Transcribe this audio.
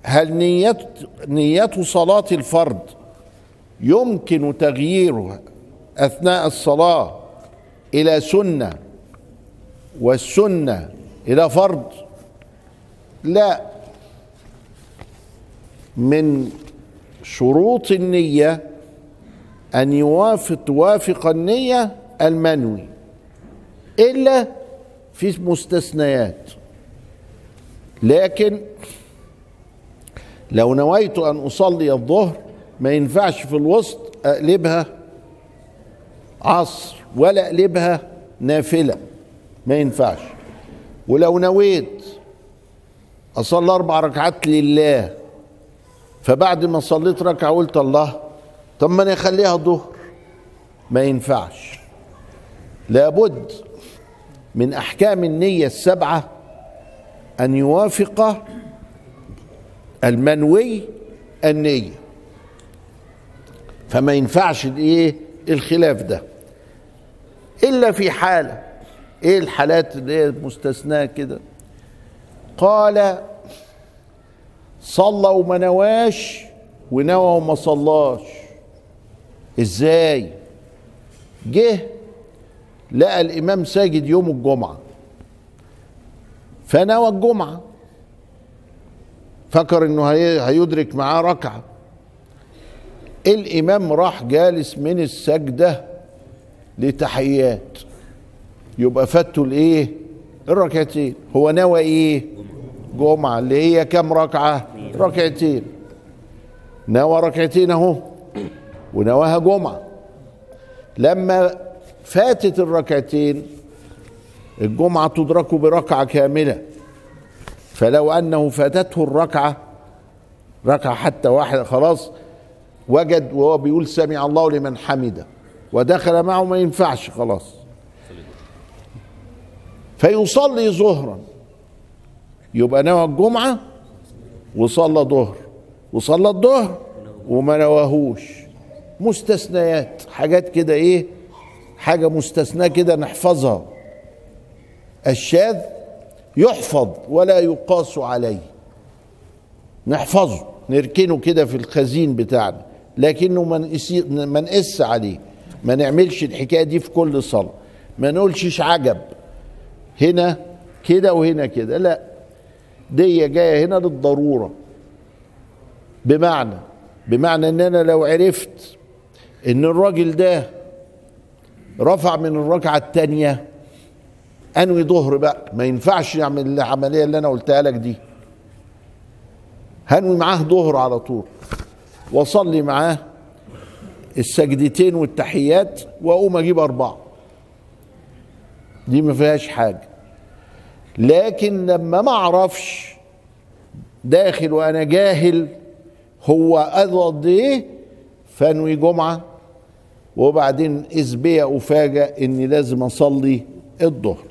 هل نية صلاة الفرض يمكن تغييرها أثناء الصلاة إلى سنة والسنة إلى فرض؟ لا. من شروط النية أن توافق النية المنوي، إلا في مستثنيات. لكن لو نويت أن أصلي الظهر ما ينفعش في الوسط أقلبها عصر ولا أقلبها نافلة، ما ينفعش. ولو نويت أصلي 4 ركعات لله، فبعد ما صليت ركعة قلت الله طب ما أنا أخليها ظهر، ما ينفعش. لابد من أحكام النية السبعة أن يوافق المنوي النية، فما ينفعش الخلاف ده إلا في حالة. إيه الحالات اللي هي مستثناة كده؟ قال صلى وما نواش ونوى وما صلاش. ازاي؟ جه لقى الامام ساجد يوم الجمعة فنوى الجمعة، فكر انه هيدرك معاه ركعة. الامام راح جالس من السجدة لتحيات، يبقى فاتوا الركعتين. هو نوى جمعة اللي هي كم ركعة؟ ركعتين. نوى ركعتين اهو ونواها جمعة. لما فاتت الركعتين الجمعة تدرك بركعة كاملة، فلو أنه فاتته ركعة حتى واحدة خلاص وجد وهو بيقول سمع الله لمن حمده ودخل معه، ما ينفعش خلاص. فيصلي ظهرا، يبقى نوى الجمعة وصلى ظهر وصلى الظهر وما نواهوش. مستثنيات، حاجات كده حاجة مستثناة كده نحفظها. الشاذ يحفظ ولا يقاس عليه، نحفظه نركنه كده في الخزين بتاعنا، لكنه ما نقس عليه. ما نعملش الحكاية دي في كل صلاة، ما نقولش عجب هنا كده وهنا كده، لا، دي جاية هنا للضرورة. بمعنى ان انا لو عرفت ان الراجل ده رفع من الركعة التانية انوي ظهر بقى، ما ينفعش نعمل العملية اللي انا قلتها لك دي، هنوي معاه ظهر على طول واصلي معاه السجدتين والتحيات واقوم اجيب 4، دي ما فيهاش حاجة. لكن لما ما اعرفش داخل وانا جاهل هو قصد فانوي جمعة، وبعدين إذ بي أفاجأ إني لازم أصلي الظهر.